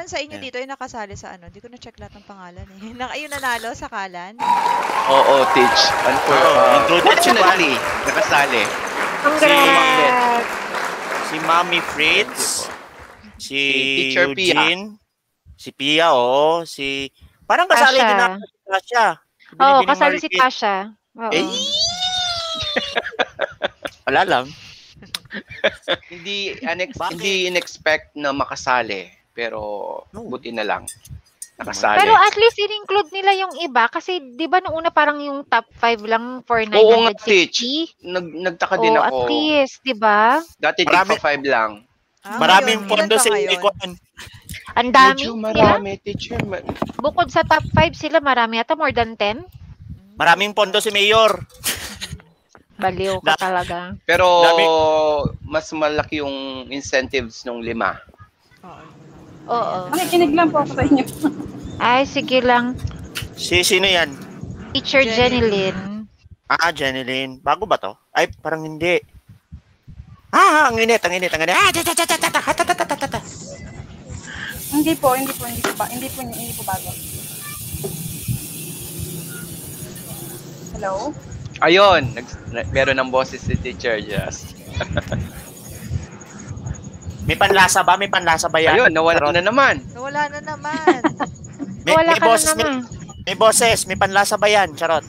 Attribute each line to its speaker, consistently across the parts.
Speaker 1: meron sa inyo dito yung nakasali sa ano. Hindi ko na-check lahat ng pangalan eh. Ayun nanalo sa Kalan.
Speaker 2: Oo, Teach.
Speaker 3: Unfortunately, nakasali.
Speaker 4: Congrats!
Speaker 3: Si Mami Fritz, si
Speaker 2: Teacher Pia.
Speaker 3: Eugene, si Pia, si... Parang kasali din natin si Tasha.
Speaker 4: Oo, kasali si Tasha.
Speaker 3: Wala lang.
Speaker 2: Hindi in-expect na makasali, pero buti na lang. Nakasali.
Speaker 4: Pero at least in-include nila yung iba kasi 'di ba noong una parang yung top 5 lang for 960.
Speaker 2: Oo nga, Teach. Nagtaka din ako.
Speaker 4: At least, 'di ba?
Speaker 2: Dati tigpa 5 lang.
Speaker 3: Maraming pondo sa Econ.
Speaker 4: Ang dami.
Speaker 2: Marami, Teacher.
Speaker 4: Bukod sa top 5 sila, marami ata more than 10.
Speaker 3: Maraming pondo si Mayor.
Speaker 4: Baliw ka talaga.
Speaker 2: Pero mas malaki yung incentives nung 5.
Speaker 4: Oo.
Speaker 5: Makikinig lang po ako sa inyo.
Speaker 4: Ay, sige lang.
Speaker 3: Sino yan?
Speaker 4: Teacher Jenilyn.
Speaker 3: Jenilyn. Bago ba to? Ay, parang hindi. Ang init.
Speaker 5: Hindi po bago. Hello?
Speaker 2: Ayun, meron ng boses si Teacher Just.
Speaker 3: May panlasa ba? Yan?
Speaker 2: Ayun, nawala na naman.
Speaker 3: May boses. May panlasa ba yan? Charot.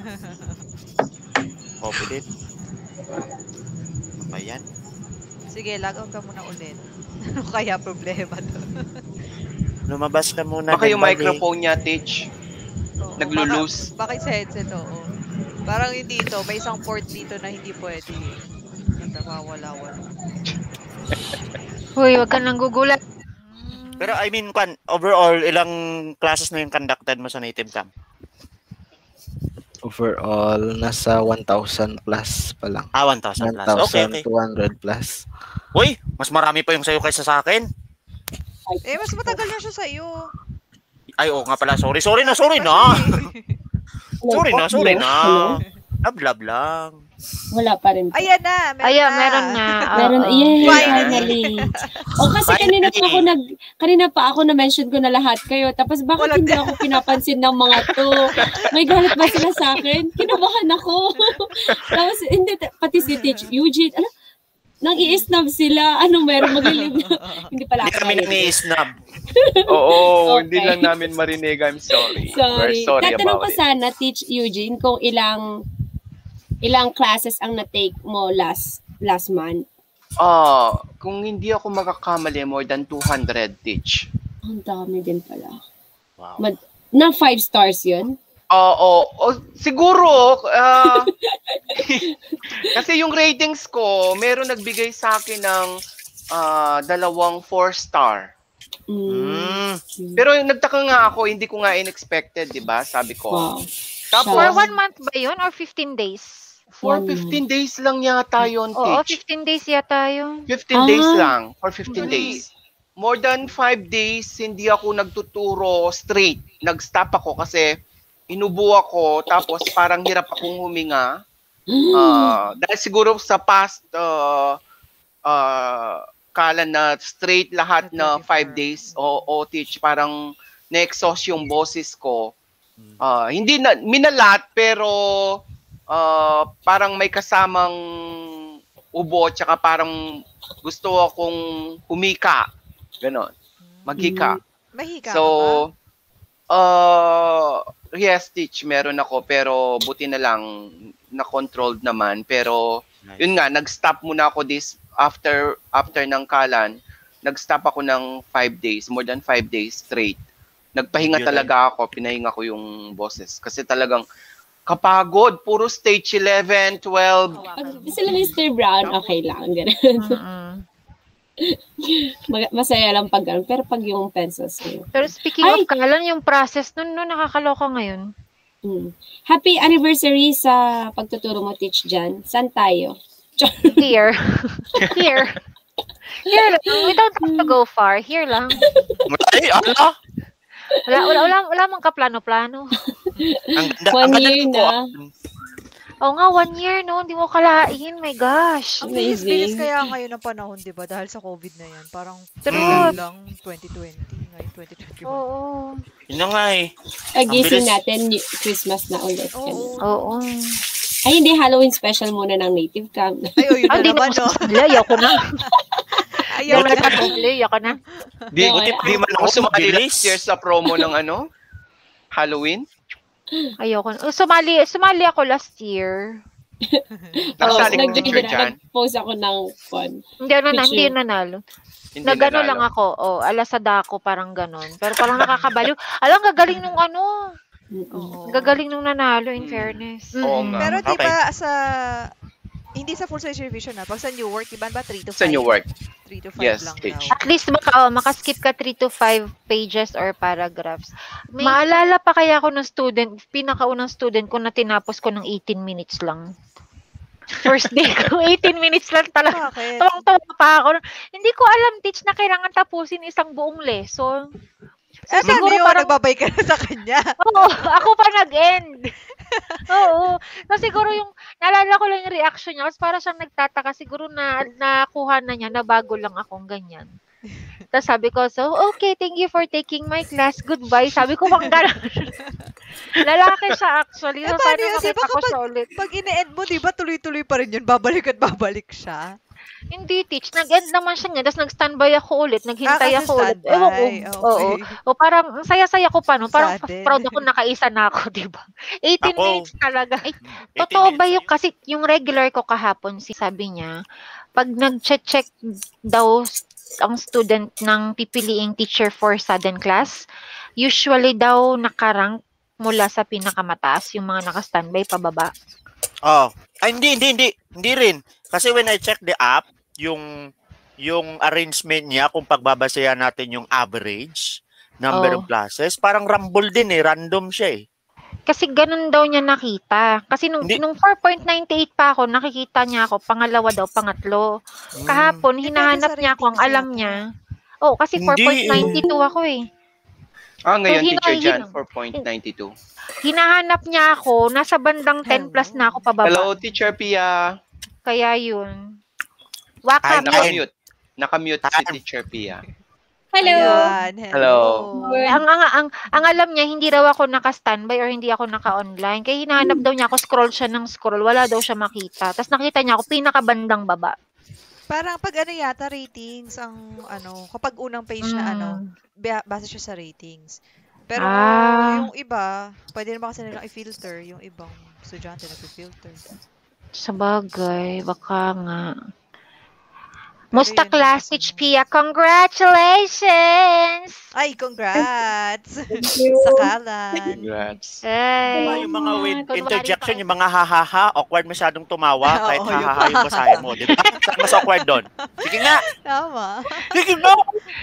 Speaker 3: Pilit. Ano ba yan?
Speaker 1: Sige, log-out ka muna ulit. Ano kaya problema to?
Speaker 3: Lumabas ka muna.
Speaker 2: Baka yung microphone niya, Teach. Naglo-lose.
Speaker 1: Baka sa headset, Parang hindi ito. May isang port dito na hindi pwede. Nawawala-wala.
Speaker 4: Hoy, wag ka nang gugulat.
Speaker 3: Pero I mean, overall, ilang classes na yung conducted mo sa native camp?
Speaker 6: Overall, nasa 1,000 plus pa lang.
Speaker 3: 1,000 plus. Okay.
Speaker 6: 1,200 plus.
Speaker 3: Uy, mas marami pa yung sa'yo kaysa sa akin.
Speaker 1: Mas matagal na siya sa'yo.
Speaker 3: Ay, nga pala. Sorry na. Sorry na. Lab lang.
Speaker 5: Wala pa rin.
Speaker 1: Ayan na.
Speaker 4: Meron na.
Speaker 5: Finally. Kasi kanina pa ako na-mention ko na lahat kayo. Tapos bakit hindi ako pinapansin ng mga to? May galit ba sila sa akin? Kinabahan ako. Tapos hindi, pati si Teach Eugene. Nang i-snub sila. Meron maglilib. Hindi pala.
Speaker 3: Hindi kami nang i-snub.
Speaker 2: Oo, hindi lang namin marinig. I'm sorry. We're sorry
Speaker 5: Tatanong
Speaker 2: about
Speaker 5: ko sana, Teach Eugene, kung ilang classes ang na-take mo last month?
Speaker 2: Kung hindi ako makakamali, more than 200, Teach.
Speaker 5: Ang dami din pala.
Speaker 3: Wow.
Speaker 5: Na 5 stars yun?
Speaker 2: Siguro. Kasi yung ratings ko, meron nagbigay sa akin ng 2 4-star. Pero nagtaka nga ako, hindi ko nga in-expected, di ba? Sabi ko.
Speaker 5: Wow.
Speaker 2: Tapos,
Speaker 4: for 1 month ba yun or 15 days?
Speaker 2: For 15 days lang yata yun,
Speaker 4: Oo,
Speaker 2: Teach.
Speaker 4: 15 days yata yun.
Speaker 2: 15 days lang. For 15 days. More than 5 days, hindi ako nagtuturo straight. Nag-stop ako kasi inubo ako, tapos parang hirap akong huminga. Dahil siguro sa past kala na straight lahat na 5 days o Teach, parang na-exhaust yung boses ko. Hindi na minalat, pero parang may kasamang ubo, tsaka parang gusto akong humika. Ganon. Maghika.
Speaker 1: Mahika
Speaker 2: so, yes, Teach, meron ako, pero buti na lang na-controlled naman. Pero, yun nga, nag-stop muna ako after ng Kalan, nag-stop ako ng 5 days, more than 5 days straight. Nagpahinga talaga ako, pinahinga ko yung boses. Kasi talagang kapagod, puro stage 11, 12.
Speaker 5: Sila Mr. Brown, okay lang. Masaya lang pag gano'n. Pero pag yung pencils yun.
Speaker 4: Pero speaking of Kalan, yung process nun nakakaloka ngayon.
Speaker 5: Happy anniversary sa pagtuturo mo, Teach Jan. Saan tayo?
Speaker 4: Here. Here lang. We don't have to go far. Here lang. Wala mang kaplano-plano.
Speaker 5: One year na.
Speaker 4: Oo nga, 1 year, no? Hindi mo kalain. My gosh.
Speaker 1: Ang bilis kaya ngayon ang panahon, di ba? Dahil sa COVID na yan. Parang lang 2020. ngayon, 2021.
Speaker 4: Oo.
Speaker 3: Yun na nga eh.
Speaker 5: Pagising
Speaker 3: bilis.
Speaker 5: natin, Christmas na ulit.
Speaker 1: Oo.
Speaker 4: Oo.
Speaker 5: Ay, hindi, Halloween special muna ng Native Camp.
Speaker 1: Ay, yun na
Speaker 4: Hindi na
Speaker 1: naman,
Speaker 4: ako
Speaker 1: no?
Speaker 4: sasali. Ayoko na.
Speaker 1: Ayaw
Speaker 4: Hindi na
Speaker 1: na.
Speaker 4: sasali. Ayoko na.
Speaker 2: Di,
Speaker 5: Okay.
Speaker 2: di man ako
Speaker 3: Ako
Speaker 2: sumali
Speaker 3: mabilis.
Speaker 2: last year sa promo ng ano? Halloween?
Speaker 4: Ayoko na. Sumali ako last year.
Speaker 2: Nakasali ka,
Speaker 5: nag-
Speaker 2: Teacher Jan?
Speaker 5: Nag-post ako ng fun.
Speaker 4: Hindi nanalo.
Speaker 2: Hindi
Speaker 4: Nagano
Speaker 2: nanalo.
Speaker 4: lang ako. Alasada ako, parang ganon. Pero parang nakakabaliw. Alam, gagaling nung ano.
Speaker 1: Oo.
Speaker 4: Gagaling nung nanalo, in
Speaker 2: Mm.
Speaker 4: fairness.
Speaker 2: Oo nga.
Speaker 1: Pero di
Speaker 3: Okay.
Speaker 1: ba hindi sa full size revision na, pag sa new work, iba ba 3 to 5?
Speaker 2: Sa new work.
Speaker 1: 3 to 5
Speaker 2: Yes,
Speaker 1: lang
Speaker 2: teach.
Speaker 1: daw.
Speaker 4: At least makaskip ka 3 to 5 pages or paragraphs. Maalala pa kaya ako ng pinakaunang student ko na tinapos ko ng 18 minutes lang. First day ko, 18 minutes lang talaga.
Speaker 1: Bakit?
Speaker 4: Tawang-tawa pa ako. Hindi ko alam, teach, na kailangan tapusin isang buong lesson. So,
Speaker 1: Ano
Speaker 4: siguro
Speaker 1: yun?
Speaker 4: parang,
Speaker 1: Nagbabay ka na sa kanya.
Speaker 4: oo, ako pa nag-end. Oo. So, siguro naalala ko lang yung reaction niya. Kasi para siyang nagtataka. Siguro nakuha na niya na bago lang akong ganyan. Tapos sabi ko, so, okay, thank you for taking my class. Goodbye. Sabi ko, bang gano'n. Lalaki siya actually. So,
Speaker 1: paano
Speaker 4: sana
Speaker 1: yun?
Speaker 4: makita
Speaker 1: Diba
Speaker 4: ko siya ulit.
Speaker 1: Pag ine-end mo, di ba tuloy-tuloy pa rin yun? Babalik at babalik siya.
Speaker 4: Hindi, teach. Nag-end naman siya niya. Tapos nag-standby ako ulit. Naghintay
Speaker 1: Kasi
Speaker 4: ako ulit.
Speaker 1: standby.
Speaker 4: Ewan ko. Oo.
Speaker 1: Okay.
Speaker 4: O parang, ang saya-saya ko pa, no? Parang
Speaker 1: Sudden.
Speaker 4: proud ako nakaisa na ako, di ba? 18
Speaker 3: Ako.
Speaker 4: minutes talaga. Ay,
Speaker 3: 18
Speaker 4: totoo ba
Speaker 3: minutes
Speaker 4: yung, kasi yung regular ko kahapon, sabi niya, pag nag-check daw ang student ng pipiliing teacher for sudden class, usually daw nakarank mula sa pinakamataas, yung mga naka-standby pababa.
Speaker 3: Oh. Ay, hindi rin. Kasi when I check the app, yung arrangement niya, kung pagbabasehan natin yung average number of classes, parang rumble din random siya eh.
Speaker 4: Kasi ganun daw niya nakita. Kasi nung 4.98 pa ako, nakikita niya ako, pangalawa daw, pangatlo. Kahapon, hinahanap
Speaker 1: sa
Speaker 4: niya ako, ang
Speaker 1: ratings
Speaker 4: alam
Speaker 1: yata.
Speaker 4: niya. Oh, kasi
Speaker 3: Hindi
Speaker 4: 4.92 ako eh.
Speaker 2: Ngayon,
Speaker 4: So,
Speaker 2: Teacher Jan, 4.92.
Speaker 4: Hinahanap niya ako, nasa bandang 10 plus na ako pababa.
Speaker 2: Hello, Teacher Pia.
Speaker 4: Kaya yun.
Speaker 3: Ay,
Speaker 4: Wakam yun.
Speaker 2: Nakamute. Nakamute si Teacher Pia.
Speaker 5: Hello!
Speaker 1: Ayan,
Speaker 2: Hello.
Speaker 4: Ang alam niya, hindi raw ako naka-standby or hindi ako naka-online. Kaya hinahanap daw niya ako, scroll siya ng scroll. Wala daw siya makita. Tapos nakita niya ako, pinakabandang baba.
Speaker 1: Parang pag yata ratings, kapag unang page na base siya sa ratings. Pero yung iba, pwede naman kasi nilang i-filter. Yung ibang estudyante nag-filter.
Speaker 4: Sa bagay, baka nga. Musta
Speaker 1: yun
Speaker 4: class,
Speaker 1: yung
Speaker 4: Teach Pia? Congratulations!
Speaker 1: Ay, congrats!
Speaker 5: you.
Speaker 1: Sa kalan.
Speaker 2: Congrats.
Speaker 4: Ay,
Speaker 3: Yung mga with
Speaker 4: kunwari
Speaker 3: interjection,
Speaker 4: pa-
Speaker 3: yung mga ha-ha-ha, awkward masyadong tumawa, kahit
Speaker 1: Oo,
Speaker 3: ha-ha-ha yung basahin mo. Di ba? Mas awkward doon. Sige nga!
Speaker 1: Tama.
Speaker 3: Sige nga!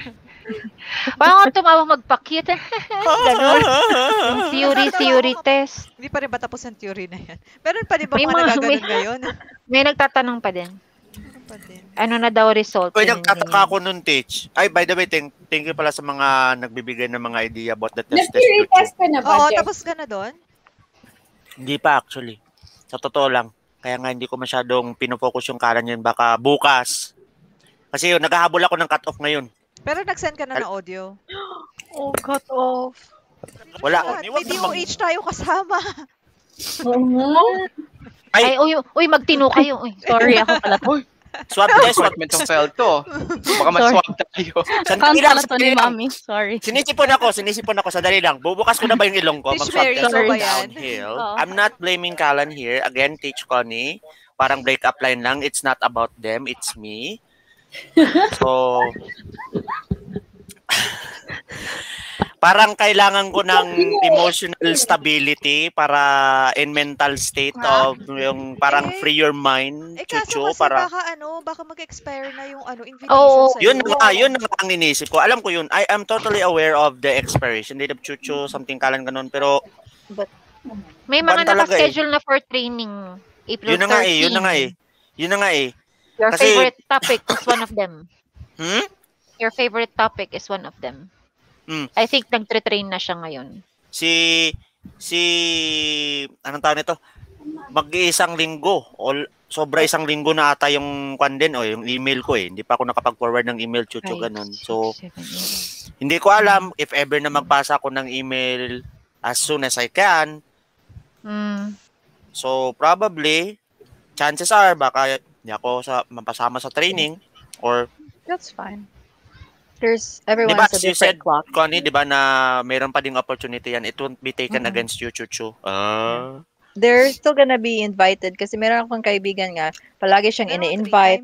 Speaker 4: Parang ako tumawa magpakit. Ganon. Yung theory test.
Speaker 1: Hindi pa rin ba tapos ang theory na yan? Meron pa rin ba
Speaker 4: May
Speaker 1: mga
Speaker 4: mga-
Speaker 1: nagaganon ngayon?
Speaker 4: May nagtatanong pa din.
Speaker 1: Meron pa din.
Speaker 4: Ano na daw result?
Speaker 3: Uy,
Speaker 4: Ganyan,
Speaker 3: nagtataka
Speaker 4: ganyan.
Speaker 3: ako nun, Teach. Ay, by the way, thank you pala sa mga nagbibigay ng mga idea about the test
Speaker 5: Nag-theory test
Speaker 3: YouTube.
Speaker 5: ka na ba,
Speaker 1: Oo,
Speaker 5: Jeff?
Speaker 1: tapos ka na doon?
Speaker 3: Hindi pa actually. Sa totoo lang. Kaya nga hindi ko masyadong pinofocus yung karan yun. Baka bukas. Kasi yun, naghahabol ako ng cut-off ngayon.
Speaker 1: Pero nag-send ka na ng audio.
Speaker 4: Oh, cut off.
Speaker 3: Wala.
Speaker 1: May DOH tayo kasama.
Speaker 5: Oo nga.
Speaker 4: Ay, uy, magtino kayo. Uy, sorry ako pala.
Speaker 3: Swab test, swab
Speaker 2: Department of Health to. Baka mas-swab tayo.
Speaker 3: Sandali lang,
Speaker 7: to
Speaker 3: sandali
Speaker 7: ni
Speaker 3: lang.
Speaker 7: Mami. Sorry.
Speaker 3: Sinisipon ako, sandali lang. Bubukas ko na ba yung ilong ko?
Speaker 1: Teach
Speaker 3: Mag-swab
Speaker 1: Mary,
Speaker 3: test
Speaker 1: ikaw ba
Speaker 3: ako
Speaker 1: yan?
Speaker 3: downhill.
Speaker 7: Oo.
Speaker 3: I'm not blaming Kalan here. Again, Teach Connie. Parang break-up line lang. It's not about them, it's me. So, parang kailangan ko ng emotional stability para in mental state of yung parang free your mind,
Speaker 1: Kaso
Speaker 3: chucho,
Speaker 1: kasi
Speaker 3: para
Speaker 1: baka mag-expire na yung invitation
Speaker 4: Oo.
Speaker 1: sa'yo.
Speaker 3: yun na ang inisip ko. Alam ko yun. I am totally aware of the expiration date of chucho, something kalan ganun, pero
Speaker 4: May mga
Speaker 3: Ban talaga
Speaker 4: naka-schedule na for training. April 13.
Speaker 3: yun na nga eh.
Speaker 4: Your
Speaker 3: Kasi-
Speaker 4: favorite topic is one of them.
Speaker 3: Hmm?
Speaker 4: Your favorite topic is one of them. I think nagtre-train na siya ngayon.
Speaker 3: Si anong tawag nito? Mag-iisang linggo sobra isang linggo na ata yung din yung email ko eh. Hindi pa ako nakapag-forward ng email, chucho, ganun. So, hindi ko alam if ever na magpasa ako ng email as soon as I can. So, probably, chances are, baka hindi ako mapasama sa training or...
Speaker 7: That's fine. Everyone has a different clock.
Speaker 3: Connie, di ba na mayroon pa ding opportunity yan. It won't be taken against you, chucho.
Speaker 7: They're still gonna be invited kasi meron akong kaibigan nga, palagi siyang ini-invite.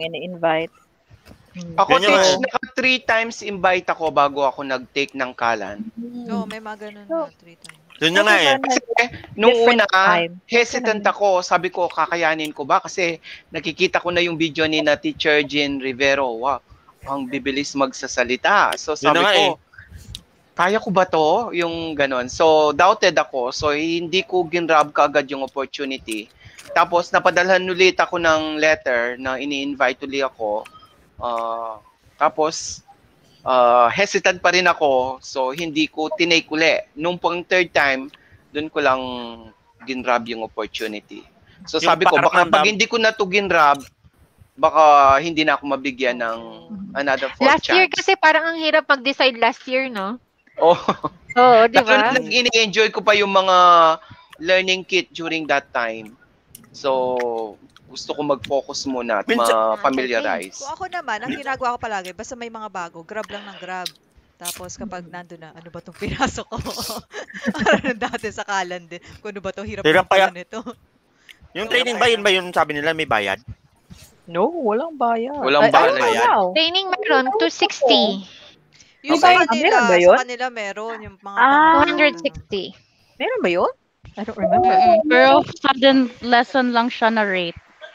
Speaker 2: Ako, Teach, naka 3 times invite ako bago ako nag-take ng kalan.
Speaker 1: May mga ganun na 3 times.
Speaker 3: Doon na nga eh.
Speaker 2: Kasi nung una, hesitant ako. Sabi ko, kakayanin ko ba? Kasi nakikita ko na yung video ni na Teacher Jean Rivero. Wow, ang bibilis magsasalita. So sabi ko, kaya ko ba to? Yung ganon. So, doubted ako. So, hindi ko ginrab kaagad yung opportunity. Tapos, napadalhan ulit ako ng letter na ini-invite ulit ako. Tapos, hesitant pa rin ako. So, hindi ko tinake ulit. Nung pang third time, dun ko lang ginrab yung opportunity. So, sabi ko, baka pag hindi ko na to ginrab, baka hindi na ako mabigyan ng another 4 chance.
Speaker 4: Last year kasi parang ang hirap mag-decide last year, no?
Speaker 2: Oo,
Speaker 4: di ba?
Speaker 2: Ini-enjoy ko pa yung mga learning kit during that time. So, gusto ko mag-focus muna at ma-familiarize.
Speaker 1: Kung ako naman, ang ginagawa ko palagi, basta may mga bago, grab lang ng grab. Tapos kapag nandun na, ano ba itong pinasok ko? Ano dati sa kalan din. Kung ano ba itong hirap pala nito.
Speaker 3: Yung training ba, yun ba yung sabi nila may bayad?
Speaker 7: No, walang bayad.
Speaker 2: Walang bayad.
Speaker 4: Training meron, 260.
Speaker 1: Yung sa kanila meron. Yung mga
Speaker 4: 260.
Speaker 7: Meron ba yun? I don't remember.
Speaker 8: Pero sudden lesson lang siya na rate.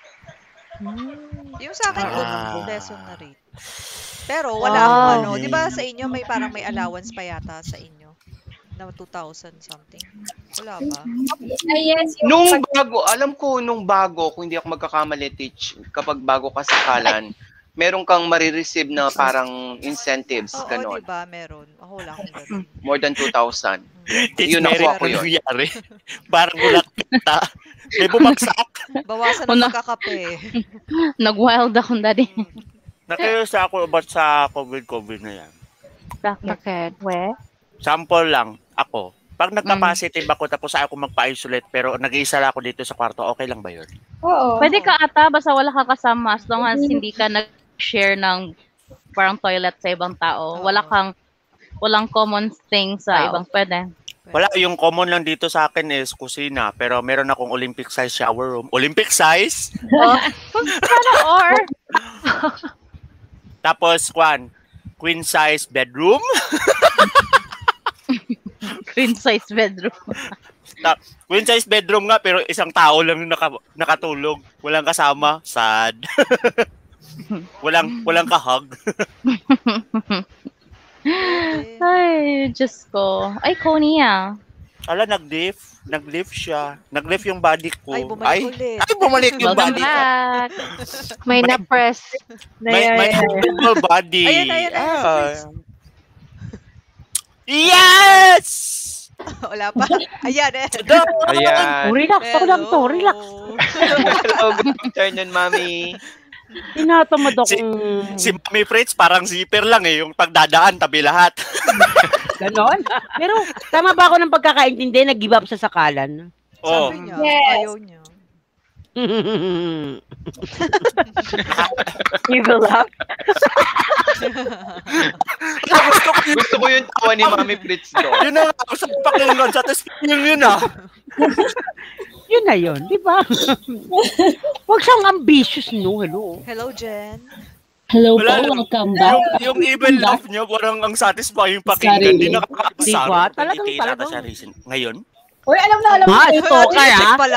Speaker 1: Yung sa akin, lesson na rate. Pero wala akong di ba sa inyo may parang may allowance pa yata sa inyo? Na 2,000 something. Wala ba?
Speaker 5: Yes.
Speaker 2: Nung bago, alam ko nung bago, kung hindi ako magkakamali, Teach, kapag bago ka sa kalan, meron kang marireceive na parang incentives, ganon.
Speaker 1: Oo, diba? Meron. Ako wala akong ganon.
Speaker 2: More than 2,000.
Speaker 3: Yun
Speaker 2: ako yun.
Speaker 3: Parang bulak kita. May bumagsak.
Speaker 1: Bawasan ang magkakape.
Speaker 8: Nag-wild ako dati.
Speaker 3: Nakayos ako about sa COVID na yan.
Speaker 4: Bakit?
Speaker 3: Sample lang ako. Pag nagka-positive ako tapos ako magpa-isolate pero nag-iisa lang ako dito sa kwarto, okay lang ba yun?
Speaker 5: Oo.
Speaker 8: Pwede ka ata, basta wala ka kasama as long as hindi ka nag-share ng parang toilet sa ibang tao. Walang common thing sa ibang pwede.
Speaker 3: Wala, yung common lang dito sa akin is kusina, pero meron akong Olympic size shower room. Olympic size? Tapos, queen size bedroom.
Speaker 8: Queen size bedroom.
Speaker 3: Queen size bedroom nga, pero isang tao lang yung nakatulog. Walang kasama. Sad. walang kahug.
Speaker 8: Ay, Diyos ko. Ay, Connie
Speaker 3: Ala, nag-lift siya. Nag-lift yung body ko.
Speaker 1: Ay, bumalik ulit.
Speaker 3: Ay, bumalik yung body ko.
Speaker 4: May na-press.
Speaker 3: May normal body.
Speaker 1: Ayun.
Speaker 3: Yes!
Speaker 1: Wala pa. Ayan eh.
Speaker 2: Ayan.
Speaker 9: Relax ako lang to. Relax.
Speaker 2: Hello, good afternoon, Mami.
Speaker 9: Tinatamad ako.
Speaker 3: Si Mami Fritz parang zipper lang eh. Yung pagdadaan, tabi lahat.
Speaker 9: Ganon? Pero tama ba ako ng pagkakaintindi? Nag-give up sa sakalan?
Speaker 1: Sabi niya, ayaw niya.
Speaker 7: You will laugh.
Speaker 2: Gusto ko yung tawa ni Mami Fritz doon.
Speaker 3: Yun na nga, sa pakinggan, satisfying yun
Speaker 9: Yun na yun, di ba? Huwag siyang ambitious, no?
Speaker 1: Hello, Jen.
Speaker 5: Hello po, welcome back.
Speaker 3: Yung even laugh niyo, parang ang satisfying pakinggan. Hindi nakakapasama.
Speaker 9: Diba? Talagang.
Speaker 3: Ngayon?
Speaker 5: Uy, alam na.
Speaker 9: Stalker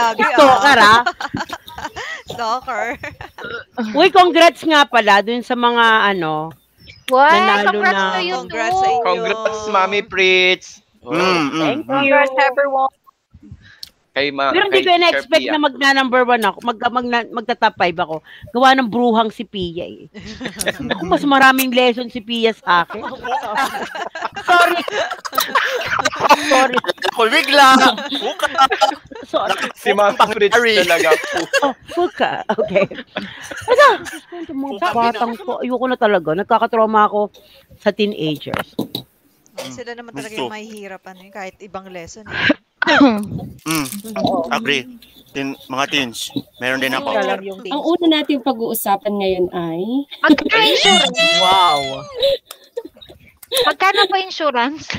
Speaker 1: Stalker.
Speaker 9: Uy, congrats nga pala dun sa mga
Speaker 4: Congrats to you
Speaker 1: Congrats sa inyo.
Speaker 2: Congrats, Mami Fritz.
Speaker 7: Thank you. Congrats, everyone.
Speaker 9: Pero hindi ko na-expect na magna-number 1 ako, magta-top 5 ako. Gawa ng bruhang si Pia eh. Ako, mas maraming lesson si Pia sa akin. Sorry. Sorry.
Speaker 3: Ako bigla.
Speaker 9: Sorry.
Speaker 2: Si Ma'am Fritz talaga.
Speaker 9: Fuka. Okay. Ano? Mga batang to. Ayoko na talaga. Nagkakatrauma ako sa teenagers.
Speaker 1: Sila naman talaga yung mahihirap kahit ibang lesson.
Speaker 3: Agree. Mga teens, meron din ako.
Speaker 5: Ang una nating pag-uusapan ngayon ay...
Speaker 4: Insurance.
Speaker 9: Wow.
Speaker 4: Magkano pa insurance?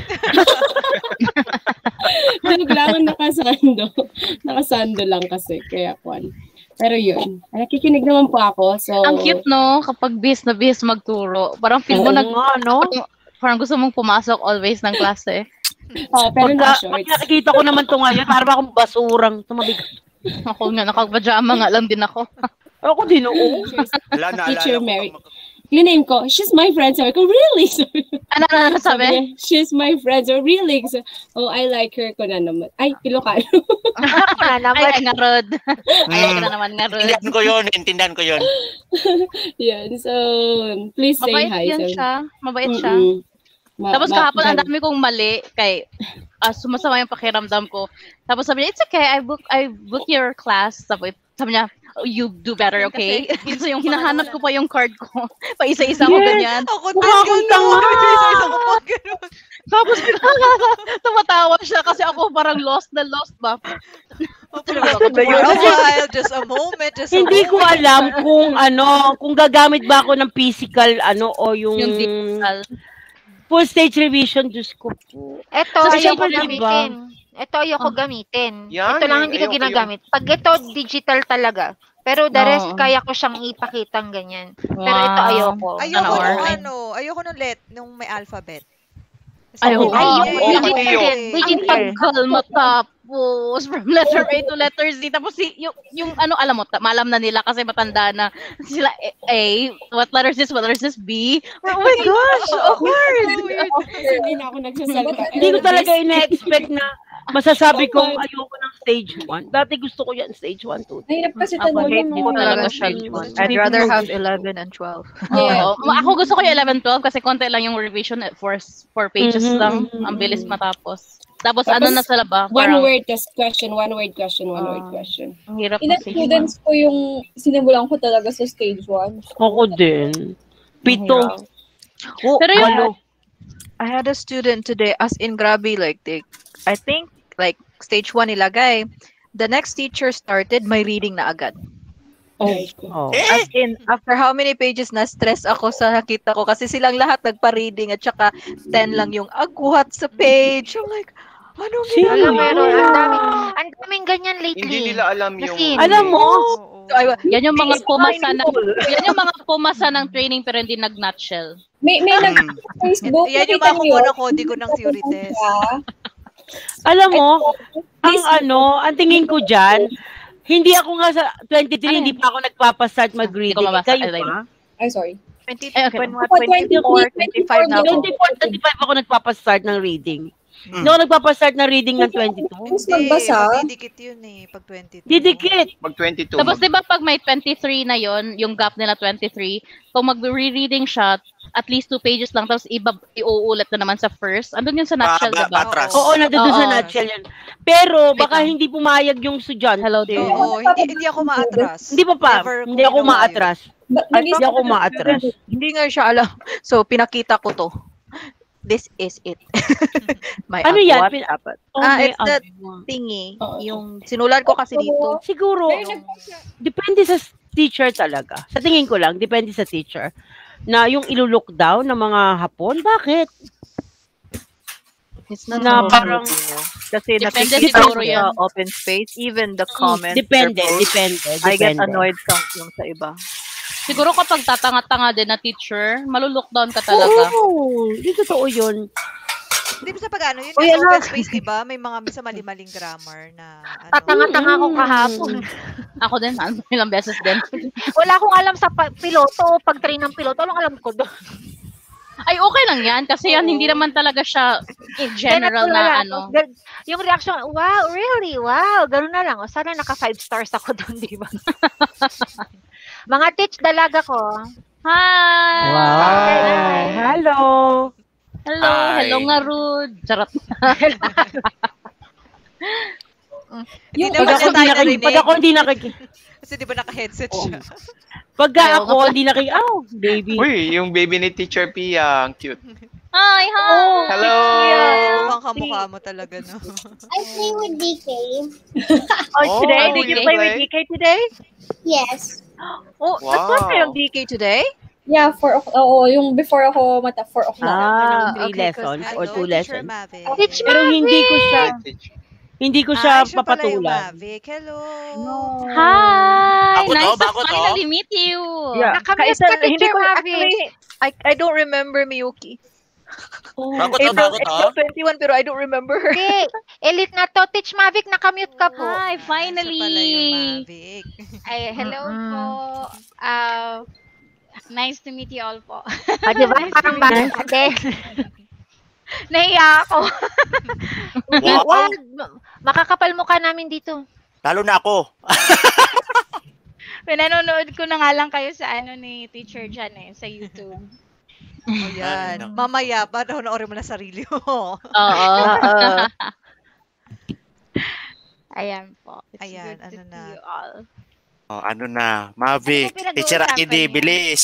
Speaker 5: Naglangan nakasando. Nakasando lang kasi. Kaya kwan. Pero yun. Nakikinig naman po ako. So...
Speaker 8: Ang cute, no? Kapag bis na bis magturo. Parang feel mo parang gusto mong pumasok always ng klase.
Speaker 5: Pero na-shorts.
Speaker 9: Nakikita ko naman ito ngayon, parang akong basurang tumabig.
Speaker 8: Ako nga, nakapajama nga lang din ako.
Speaker 9: Ako din, oo.
Speaker 5: Teacher Mary. Yung name ko, she's my friend. Sabi ko, really?
Speaker 8: Ano sabi?
Speaker 5: Niya, she's my friend. So, really? So, I like her ko na naman. Ay, Ilocano.
Speaker 8: Ay, ngarod. Ayaw ko na naman ngarod.
Speaker 3: Intindihan ko yun.
Speaker 5: Yan. So, please say
Speaker 8: mabait
Speaker 5: hi.
Speaker 8: Yan siya. Mabait siya. Tapos kahapon ang dami kong mali kay sumasama yung pakiramdam ko. Tapos sabi niya, it's okay, I book your class. Sabi niya, you do better, okay? So yung hinahanap ko pa yung card ko. Pa isa-isa ko ganyan.
Speaker 1: Ako din isa-isa ko pa ganun.
Speaker 8: Tapos tumatawa siya kasi ako parang lost ba?
Speaker 1: Just a moment.
Speaker 9: Hindi ko alam kung gagamit ba ako ng physical o yung
Speaker 8: digital.
Speaker 9: Full stage revision, Diyos ko po.
Speaker 4: Ito, ayoko gamitin. Ito, ayoko gamitin. Ito lang hindi ko ginagamit. Pag ito, digital talaga. Pero the rest, kaya ko siyang ipakitang ganyan. Pero ito, ayoko.
Speaker 1: Ayoko nung may alphabet.
Speaker 8: Ayoko.
Speaker 1: Digit
Speaker 8: pag-kalma tapos from letter A to letter Z. Tapos yung alam mo, malam na nila kasi matanda na sila A. What letter is this? What letter is this? B? Oh my gosh! Hard!
Speaker 5: Hindi na ako nagsasalita.
Speaker 9: Hindi ko talaga ina-expect na masasabi kong ayoko ng stage 1. Dati gusto ko yan stage 1, 2.
Speaker 7: Mahirap kasi tanongin mo. I'd rather have 11 and 12.
Speaker 8: Yeah. Ako gusto ko yung 11, 12 kasi konti lang yung revision. 4 pages lang. Ang bilis matapos. Tapos ano na sa laba?
Speaker 5: One word question. Ang
Speaker 8: hirap
Speaker 10: ilang students ko yung sinimulan ko talaga sa stage 1.
Speaker 9: Ako din. 7.
Speaker 8: Pero yung...
Speaker 7: I had a student today, as in grabe, I think, stage 1 ilagay. The next teacher started, may reading na agad. As in, after how many pages na stress ako sa nakita ko kasi silang lahat nagpa-reading at saka 10 lang yung agwat sa page. I'm like, anong ginagawa?
Speaker 4: Ang daming ganyan lately.
Speaker 2: Hindi nila alam yung...
Speaker 9: Alam mo?
Speaker 8: Yan yung mga pumasa ng training pero hindi nag-nutshell.
Speaker 10: May nag-Facebook.
Speaker 1: Yan yung mga kodi ko ng theory test.
Speaker 9: Alam mo, ang tingin ko dyan, hindi ako nga sa 23, hindi pa ako nagpapastart mag-reading. Kayo ba?
Speaker 10: Ay, sorry.
Speaker 7: 24, 25 na ako.
Speaker 9: 24, 25 ako nagpapastart ng reading. Hindi ako nagpapastart ng reading ng 22.
Speaker 10: Magbasa?
Speaker 1: Didikit yun pag 22.
Speaker 9: Didikit.
Speaker 2: Pag 22.
Speaker 8: Tapos diba pag may 23 na yon, yung gap nila 23, kung mag-reading siya, at least 2 pages lang, tapos iuulit na naman sa first. Andun yun sa nutshell, diba?
Speaker 9: Oo, nandun sa nutshell yun. Pero baka hindi pumayag yung estudyante.
Speaker 1: Oo, hindi ako maatras.
Speaker 9: Hindi ako maatras. Hindi ako maatras.
Speaker 7: Hindi nga siya alam. So, pinakita ko to. This is it.
Speaker 9: Ano yan?
Speaker 7: It's that thingy. Yung sinulat ko kasi dito.
Speaker 9: Siguro, depende sa teacher talaga. Sa tingin ko lang, depende sa teacher. Na yung ilulook down ng mga Hapon, bakit?
Speaker 7: It's not
Speaker 9: na parang,
Speaker 7: kasi
Speaker 8: depende siguro
Speaker 7: yung open space, even the comments.
Speaker 9: Depende.
Speaker 7: I get annoyed yung sa iba.
Speaker 8: Siguro kapag tatanga-tanga din na teacher, malulockdown ka talaga.
Speaker 9: Oo, hindi totoo yun.
Speaker 1: Hindi ba sa pag-ano yun? Yung open space, di ba? May mga sa mali-maling grammar na
Speaker 4: Tatanga-tanga ko kahapon.
Speaker 8: Ako din, ilang beses din.
Speaker 4: Wala akong alam sa piloto, pag-train ng piloto, anong alam ko doon?
Speaker 8: Ay, okay lang yan. Kasi yan, hindi naman talaga siya in general na ano.
Speaker 4: Yung reaction, wow, really? Wow, gano'n na lang. O, sana naka 5 stars ako doon, di ba? Mga teach dalaga ko.
Speaker 8: Hi!
Speaker 9: Wow!
Speaker 4: Hi.
Speaker 9: Hello!
Speaker 8: Hello!
Speaker 2: Hi.
Speaker 8: Hello nga, Rude. Charot.
Speaker 1: Hindi
Speaker 10: Yung-
Speaker 1: naman siya tayo narinig.
Speaker 9: Pag ako hindi nakikita.
Speaker 1: Kasi di ba naka-headset siya?
Speaker 9: Pagka
Speaker 8: Ayaw
Speaker 9: ako hindi nakikita. Oh, baby.
Speaker 2: Uy, yung baby ni Teacher Pia, ang cute.
Speaker 8: Hi! Hi!
Speaker 2: Hello!
Speaker 1: Mukhang kamukha mo talaga, no?
Speaker 11: I play with DK.
Speaker 7: Oh, today? Did you
Speaker 8: okay.
Speaker 7: play with DK today?
Speaker 11: Yes.
Speaker 7: Oh,
Speaker 2: Wow.
Speaker 7: nag-play kayong DK today?
Speaker 10: Yeah, 4 o'clock. Oo, yung before ako 4 o'clock.
Speaker 9: Ah, 3
Speaker 7: Okay,
Speaker 9: lessons
Speaker 1: Hello,
Speaker 9: or 2
Speaker 1: Teacher
Speaker 9: lessons.
Speaker 1: Mavic.
Speaker 9: Pero hindi ko siya
Speaker 1: Siya pala yung
Speaker 9: papatulan.
Speaker 1: Mavic. Hello.
Speaker 8: Hi!
Speaker 3: Bago to,
Speaker 8: Nice to
Speaker 3: bago to.
Speaker 8: finally meet you.
Speaker 7: Yeah.
Speaker 4: Nakamute
Speaker 7: Kaisa,
Speaker 4: ka,
Speaker 7: hindi
Speaker 4: Teacher
Speaker 7: ko
Speaker 4: Mavic.
Speaker 7: actually, I don't remember Miyuki.
Speaker 3: Bago to,
Speaker 7: April,
Speaker 3: bago to.
Speaker 7: April 21 pero I don't remember her.
Speaker 4: Hindi. Elite na to. Teach Mavic, nakamute ka po.
Speaker 8: Hi!
Speaker 1: Siya
Speaker 8: Finally!
Speaker 1: pala yung Mavic.
Speaker 12: Ay, hello po. Nice to meet you all po.
Speaker 4: Ah, di ba? Parang bata din.
Speaker 12: Nahiya ako.
Speaker 3: Wow.
Speaker 4: Wag. Makakapal mukha namin dito.
Speaker 3: Lalo na ako.
Speaker 12: Pinanonood ko na nga lang kayo sa ano ni Teacher Jan sa YouTube.
Speaker 1: O yan. Mamaya, panoorin mo na sarili mo.
Speaker 8: Oo.
Speaker 12: Ayan po. It's
Speaker 1: Ayan,
Speaker 12: good to
Speaker 1: ano
Speaker 12: see
Speaker 1: na.
Speaker 12: you all.
Speaker 3: Oh, ano na, Mavic,
Speaker 12: Ano ba
Speaker 3: Teacher
Speaker 12: pinag-uusapan
Speaker 3: ID,
Speaker 12: niyo?
Speaker 3: bilis.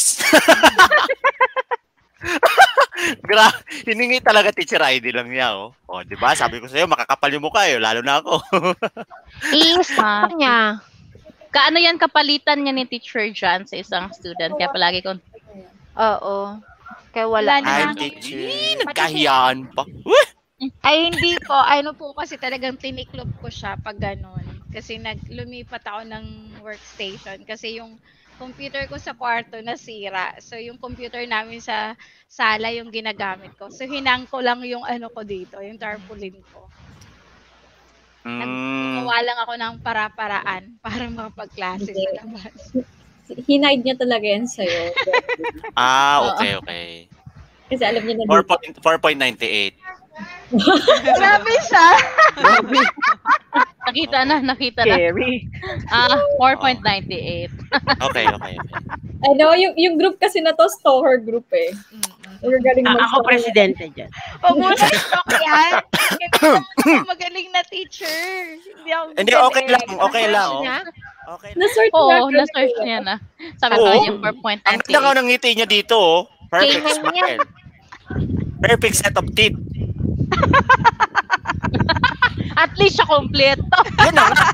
Speaker 3: Hiningi talaga Teacher ID lang niya, oh. Oh, di ba? Sabi ko sa'yo, makakapal yung mukha, lalo na ako.
Speaker 4: I-stop niya.
Speaker 8: Kaano yan kapalitan niya ni Teacher John sa isang student? Kaya palagi ko,
Speaker 4: Oo. Kaya wala
Speaker 12: Wala
Speaker 3: Ay,
Speaker 12: na.
Speaker 3: teacher, nagkahiyaan pa. Weh!
Speaker 12: Ay, hindi po. Ano po kasi talagang tiniklop ko siya pag ganun. Kasi lumipat ako ng workstation. Kasi yung computer ko sa kwarto nasira. So, yung computer namin sa sala yung ginagamit ko. So, hinang ko lang yung ano ko dito, yung tarpaulin ko. Gumawa lang ako ng para-paraan para makapag-klase sa labas.
Speaker 10: Hinide niya talaga yan sa'yo.
Speaker 3: Okay.
Speaker 10: Kasi alam niya na
Speaker 3: 4.98.
Speaker 12: Grabe siya!
Speaker 8: Nakita na.
Speaker 7: Scary.
Speaker 8: 4.98.
Speaker 3: Okay.
Speaker 10: Ano, yung group kasi na to, stalker group eh. Galing
Speaker 9: Ako presidente dyan.
Speaker 12: Huwag mo na stock yan. Hindi ako magaling na teacher.
Speaker 3: Hindi, okay lang. Okay lang. Okay lang.
Speaker 10: Na-search
Speaker 8: Oo, na-search niya na. Sabi ko yung
Speaker 3: Ang ganda nga
Speaker 8: 4.98.
Speaker 3: ng ngiti niya dito, oh. Perfect
Speaker 4: Kailan niya?
Speaker 3: smile. Perfect set of teeth.
Speaker 8: At least siya kompleto.
Speaker 3: Yun na nga.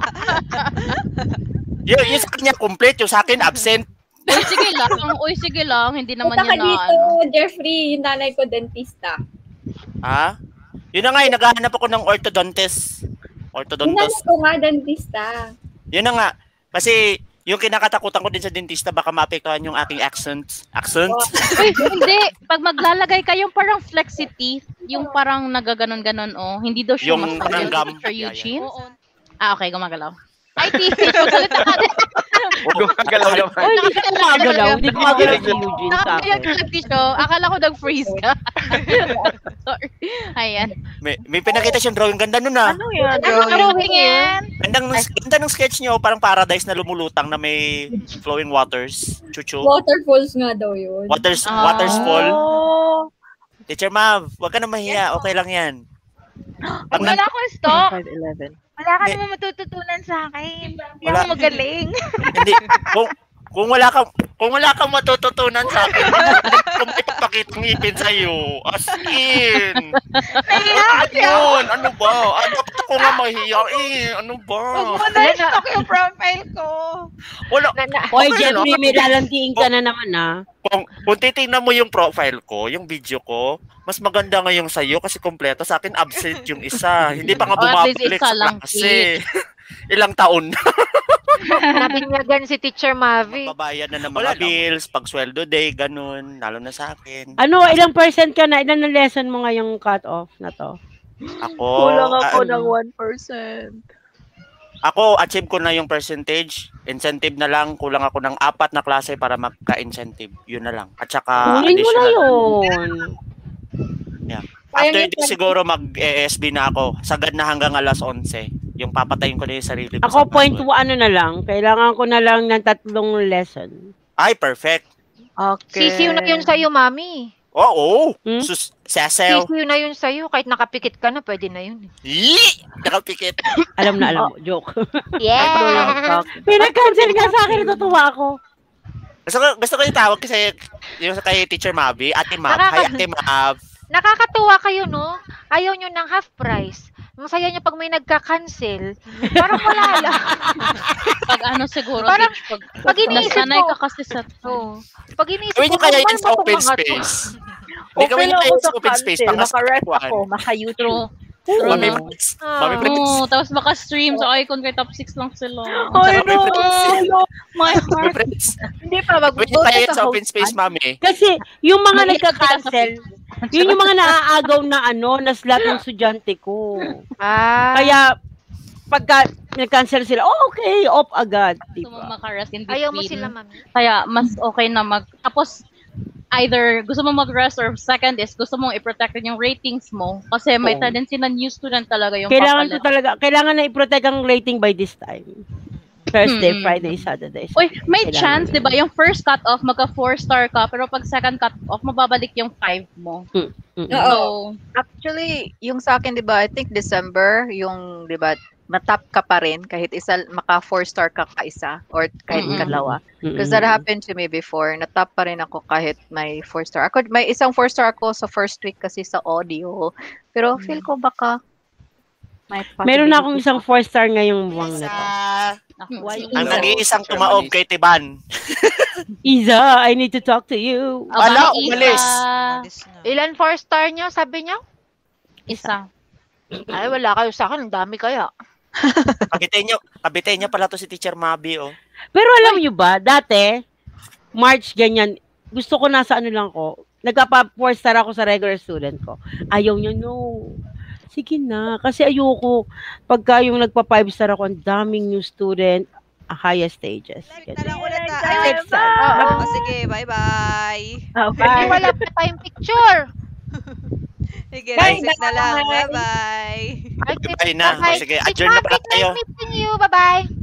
Speaker 3: Yung sa kanya complete, yung sa akin absent.
Speaker 8: Uy, sige lang. Hindi naman
Speaker 10: Punta ka
Speaker 8: yan na
Speaker 10: dito,
Speaker 8: ano.
Speaker 10: Jeffrey, yung nanay ko, dentista.
Speaker 3: Ha? Yun na nga, naghahanap ako ng orthodontist.
Speaker 10: Yung nanay ko nga, dentista.
Speaker 3: Yun na nga. Kasi yung kinakatakutan ko din sa dentista, baka maapektuhan yung aking accent.
Speaker 8: Uy, hindi. Pag maglalagay ka, yung parang flexi teeth, yung parang nagaganon-ganon, oh. Hindi daw siya
Speaker 3: Yung
Speaker 8: masakit,
Speaker 3: gum.
Speaker 8: Teacher Eugene.
Speaker 12: Oo.
Speaker 8: Okay, gumagalaw. Ay, teacher, magsalita ka din.
Speaker 2: Gumagalaw naman.
Speaker 9: Ay, hindi ka gumagalaw. Hindi gumagalaw si Eugene sa
Speaker 8: Nakakaya
Speaker 9: akin.
Speaker 8: ka, teacher. Akala ko nag-freeze ka. Sorry. Ayan.
Speaker 3: May pinakita siyang drawing. Ganda nun ah.
Speaker 7: Ano yan?
Speaker 8: Drawing yan.
Speaker 3: Ganda ng sketch niyo. Parang paradise na lumulutang na may flowing waters. Chuchu.
Speaker 10: Waterfalls nga daw yun.
Speaker 3: Waters fall. Teacher Mav, wag ka na mahiya. Okay lang yan.
Speaker 12: Pag wala akong stock,
Speaker 7: 5'11".
Speaker 12: wala ka naman matututunan sa akin. Hindi
Speaker 3: Wala.
Speaker 12: ako magaling.
Speaker 3: Hindi. Kung wala kang matututunan sa akin, kung ipapakitang ipin sa iyo. As in.
Speaker 12: Nahiya kasi ako.
Speaker 3: Yun, ano ba? Dapat ako nga mahiya Ano ba?
Speaker 12: Huwag mo na stock yung profile ko.
Speaker 3: Wala.
Speaker 9: Oy,
Speaker 3: Okay lang.
Speaker 9: Jeffrey, may lalantiin ka na naman
Speaker 3: Kung titingnan mo yung profile ko, yung video ko, mas maganda nga yung sa'yo kasi kompleto. Sa akin, absent yung isa. Hindi pa nga
Speaker 8: At least
Speaker 3: bumabalik
Speaker 8: isa
Speaker 3: sa
Speaker 8: lang,
Speaker 3: klase. Ilang taon na.
Speaker 4: Nabinyagan si Teacher Mavi.
Speaker 3: Babayad na ng mga bills, pag sweldo day, ganun. Lalo na sa akin.
Speaker 9: Ano, ilang percent ka na? Ilan na lesson mo ngayong cut-off na to?
Speaker 3: Ako,
Speaker 7: Kulang ako ng 1%.
Speaker 3: Ako, achieve ko na yung percentage. Incentive na lang. Kulang ako ng 4 na klase para magka-incentive. Yun na lang. At saka
Speaker 9: Kunin mo na
Speaker 3: additional.
Speaker 9: yun.
Speaker 3: Yeah. After this, siguro mag-ESB na ako. Sagad na hanggang alas 11. Yung papatayin ko na yung sarili ko.
Speaker 9: Ako, ano na lang. Kailangan ko na lang ng 3 lesson.
Speaker 3: Ay, perfect.
Speaker 4: Okay. Sisiw na yun sa'yo, mami.
Speaker 3: Oo. Sasayaw.
Speaker 4: Sisiw na yun sa'yo. Kahit nakapikit ka na, pwede na yun.
Speaker 3: Nakapikit.
Speaker 9: Alam na mo. Joke.
Speaker 4: Yeah.
Speaker 9: Pinag-cancel nga sa akin. Natutuwa ako.
Speaker 3: Gusto ko yung tawag kasi yung kay Teacher Mabi. Ate Mab. Hi, Ate Mab.
Speaker 4: Nakakatuwa kayo, no? Ayaw nyo ng half price. Ang saya nyo pag may nagka-cancel. Parang wala lang.
Speaker 8: Pag ano siguro,
Speaker 4: parang,
Speaker 8: pag iniisip
Speaker 4: nasanay
Speaker 8: ko,
Speaker 4: ka kasi sa... Pag iniisip
Speaker 3: ko, gawin nyo kaya yun sa open space. Hindi gawin nyo kaya sa open space.
Speaker 7: Maka-rest ako, maka-YouTube.
Speaker 3: Mami Prince.
Speaker 8: Tapos maka-stream sa Icon kay top 6 lang sila.
Speaker 9: Ay, no!
Speaker 8: My heart.
Speaker 7: Hindi pa,
Speaker 3: mag-vote kaya sa open space, mami.
Speaker 9: Kasi yung mga nagka-cancel, yun yung mga naaagaw na na slot ng estudyante ko. Kaya, pagka nag-cancel sila, okay, off agad.
Speaker 8: Gusto mo maka-rest in between.
Speaker 4: Ayaw mo sila, mami.
Speaker 8: Kaya, mas okay na tapos, either gusto mo mag-rest or second is gusto mong i-protect yung ratings mo kasi may tendency na new student talaga yung
Speaker 9: kailangan na i-protect ang rating by this time. Thursday, Friday, Saturday.
Speaker 8: Uy, may chance, di ba? Yung first cut-off, magka 4-star ka, pero pag second cut-off, mababalik yung 5 mo.
Speaker 7: So, actually, yung sa akin, di ba, I think December, yung, di ba, matap ka pa rin kahit maka 4-star ka isa or kahit dalawa. Because that happened to me before. Natap pa rin ako kahit may 4-star. Ako, may isang 4-star ako sa first week kasi sa audio. Pero feel ko baka
Speaker 9: meron na akong isang 4-star ngayong buwang na to.
Speaker 3: Ang nag-iisang tumaob kay Tiban.
Speaker 9: Isa, I need to talk to you.
Speaker 3: Ala, umalis.
Speaker 4: Ilan 4-star nyo, sabi nyo?
Speaker 8: Isa.
Speaker 4: Ay, wala kayo sa akin. Ang dami kaya.
Speaker 3: Kabitay niya pala to si Teacher Mabi, oh.
Speaker 9: Pero alam niyo ba, dati, March, ganyan, gusto ko nasa lang ko, nagpa 4-star ako sa regular student ko. Ayaw niya, no. Sige na, kasi ayoko, pagka yung nagpa 5-star ako, ang daming new student, highest stages.
Speaker 1: Sige, bye-bye.
Speaker 4: Bye. Wala pa tayong picture.
Speaker 1: Sige, reset na lang. Bye-bye.
Speaker 3: Bye na. Sige, adjourn na pala tayo.
Speaker 4: Meeting you. Bye-bye.